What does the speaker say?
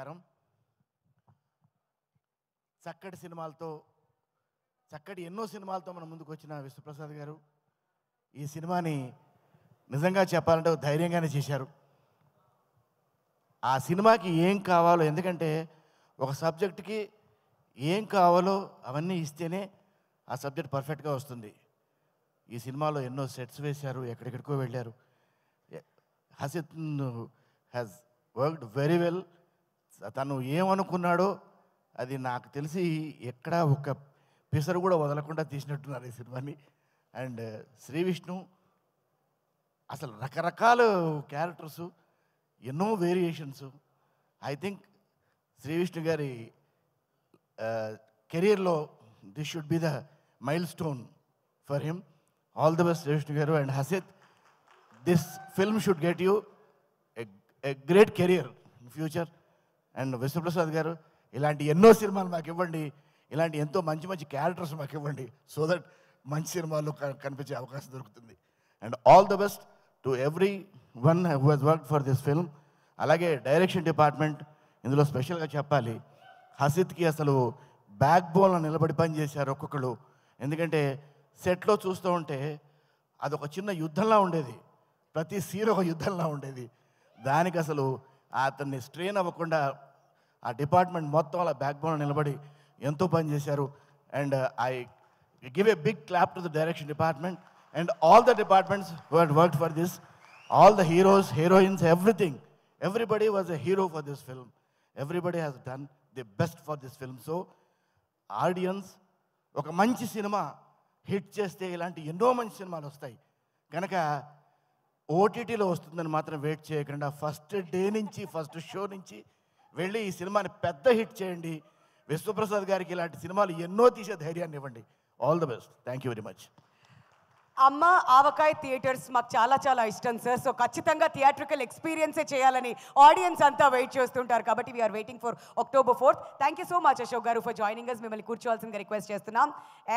నమస్కారం. చక్కటి ఎన్నో సినిమాలతో మన ముందుకు వచ్చిన విశ్వప్రసాద్ గారు ఈ సినిమాని నిజంగా చెప్పాలంటే ధైర్యంగానే చేశారు. ఆ సినిమాకి ఏం కావాలో, ఎందుకంటే ఒక సబ్జెక్ట్కి ఏం కావాలో అవన్నీ ఇస్తేనే ఆ సబ్జెక్ట్ పర్ఫెక్ట్గా వస్తుంది. ఈ సినిమాలో ఎన్నో సెట్స్ వేశారు, ఎక్కడెక్కడికో వెళ్ళారు. Hasith has worked very well. తను ఏమనుకున్నాడో అది నాకు తెలిసి ఎక్కడా ఒక పిసరు కూడా వదలకుండా తీసినట్టున్నారు ఈ సినిమాని. అండ్ శ్రీ విష్ణు అసలు రకరకాల క్యారెక్టర్సు, ఎన్నో variations. I think Shri Vishnu గారి కెరీర్లో this should be the milestone for him. All the best Shri Vishnu గారు. And Hasith, this film should get you a great career in future. And Vishwaprasad గారు, ఇలాంటి ఎన్నో సినిమాలు మాకు ఇవ్వండి, ఇలాంటి ఎంతో మంచి మంచి క్యారెక్టర్స్ మాకు ఇవ్వండి, సో దట్ మంచి సినిమాల్లో కనిపించే అవకాశం దొరుకుతుంది. And all the best to everyone who has work for this film. అలాగే డైరెక్షన్ డిపార్ట్మెంట్, ఇందులో స్పెషల్గా చెప్పాలి, హసిత్కి అసలు బ్యాక్ బోన్లో నిలబడి పని చేశారు ఒక్కొక్కరు. ఎందుకంటే సెట్లో చూస్తూ ఉంటే అదొక చిన్న యుద్ధంలా ఉండేది, ప్రతి సీన్ ఒక యుద్ధంలా ఉండేది. దానికి అసలు అతన్ని స్ట్రెయిన్ అవ్వకుండా ఆ డిపార్ట్మెంట్ మొత్తం అలా బ్యాక్ బోన్లో నిలబడి ఎంతో పని చేశారు. And I give a big clap to the direction department and all the departments who had worked for this. All the heroes, heroines, everything, everybody was a hero for this film. Everybody has done the best for this film. So audience ఒక మంచి cinema hit చేస్తే ఇలాంటి ఎన్నో మంచి సినిమాలు వస్తాయి కనుక ఓటీటీలో వస్తుందని మాత్రం వెయిట్ చేయకుండా ఫస్ట్ డే నుంచి, ఫస్ట్ షో నుంచి వెళ్ళి ఈ సినిమాని పెద్ద హిట్ చేయండి. విశ్వప్రసాద్ గారికి ఇలాంటి సినిమాలు ఎన్నో తీసే ధైర్యాన్ని ఇవ్వండి. All the best. Thank you very much. అమ్మ ఆవకాయ థియేటర్స్ మాకు చాలా చాలా ఇష్టం సార్. సో ఖచ్చితంగా థియేట్రికల్ ఎక్స్పీరియన్సే చేయాలని ఆడియన్స్ అంతా వెయిట్ చేస్తుంటారు కాబట్టి we're waiting for October 4th. Thank you so much Ashok గారు ఫర్ జాయినింగ్ అస్. మిమ్మల్ని కూర్చోవాల్సిందిగా రిక్వెస్ట్ చేస్తున్నాం.